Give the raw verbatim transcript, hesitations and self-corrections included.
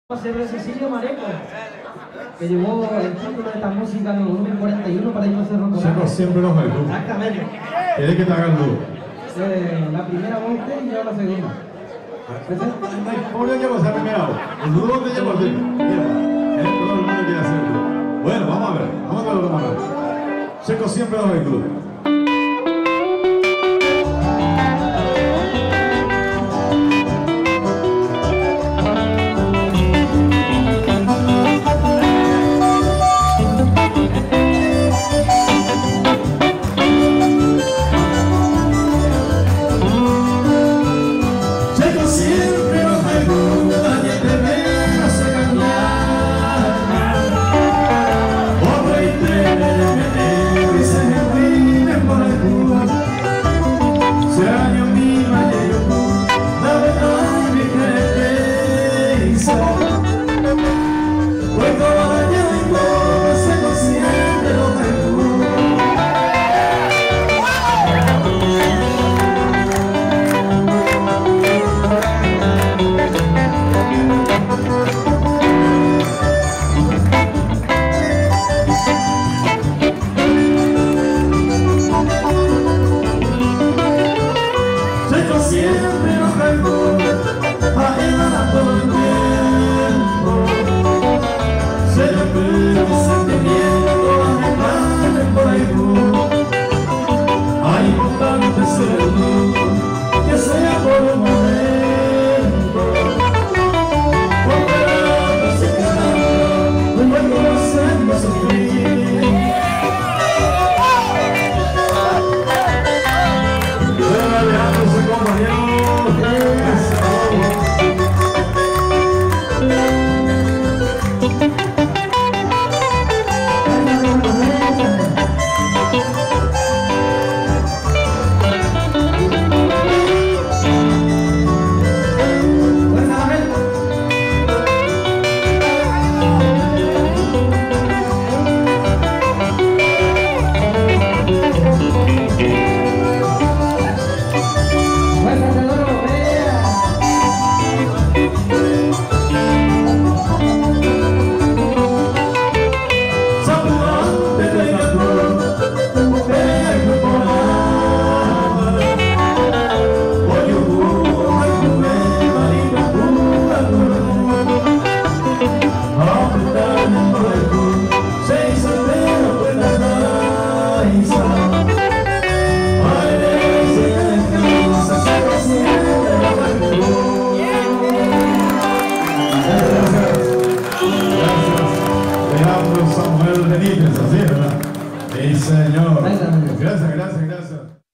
Hacer Cecilio Mareco, que llevó el título de esta música en el volumen cuarenta y uno para irnos a Cerro Siempre, siempre los hay. Exactamente. ¿Quieres que te haga el dúo? Eh, la primera voz usted y yo la segunda. No hay forma que pasar primero. El dúo te lleva a ti. Todo el mundo quiere hacer el dúo. Bueno, vamos a ver. Vamos a ver lo que vamos a ver. Checo siempre los hay club. Siempre nos recuerda a él todo el tiempo. Se le pide mi sentimiento a mi padre por ahí. Hay importante ser el luz, que sea por un momento. Porque la se queda, un buen corazón no sufrir. Samuel Benítez, así, ¿verdad? Sí, señor. Gracias, gracias, gracias.